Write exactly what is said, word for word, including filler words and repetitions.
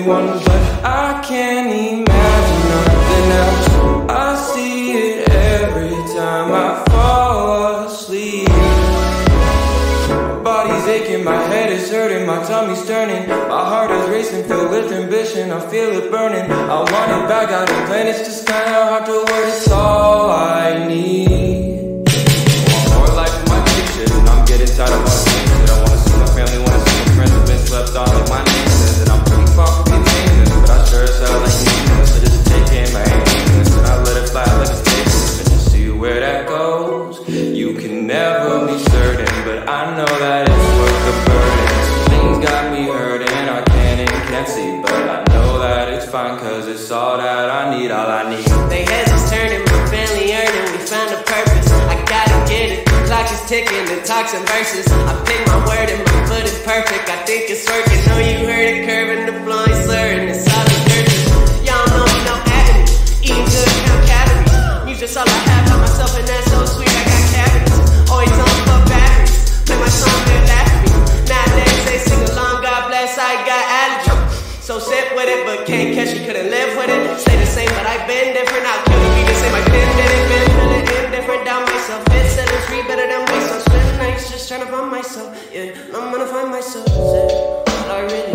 anyone, but I can't imagine nothing else. I see it every time I fall asleep. My body's aching, my head is hurting, my tummy's turning, my heart is racing, filled with ambition, I feel it burning. I want it back, I don't plan, it's just kinda hard to word, it's all I need. I want more life in my pictures, and I'm getting tired of all the things that I wanna see my family, wanna see my friends who've been slept on, like my name says, and I'm pretty far from being famous, but I sure as hell like needing so just take in my aimless, and I let it fly like a statement, and just see where that goes. You can never be certain, but I know that it's worth the burden. Things got me hurting, I can't and can't see, but I know that it's fine, cause it's all that I need, all I need. They heads is turning, my family earning, we found a purpose. I gotta get it, the clock is ticking, the talks and verses. I pick my word and my foot is perfect, I think it's working. Know you heard it curving, the flow ain't slurring, it's all the curses. Y'all know me, no agony, eating good, count calories. Music's all I have by myself and that's so sweet, I got cavities. Always on for batteries, play my song, they laugh at me. Nowadays they sing along, God bless, I got allergy. So sit with it, but can't catch it, couldn't live with it. Stay the same, but I've been different, I'll kill it, be the same, I've been didn't been feeling indifferent down myself. It said it's free better than myself, spend nights just trying to find myself. Yeah, I'm gonna find myself, yeah, all I really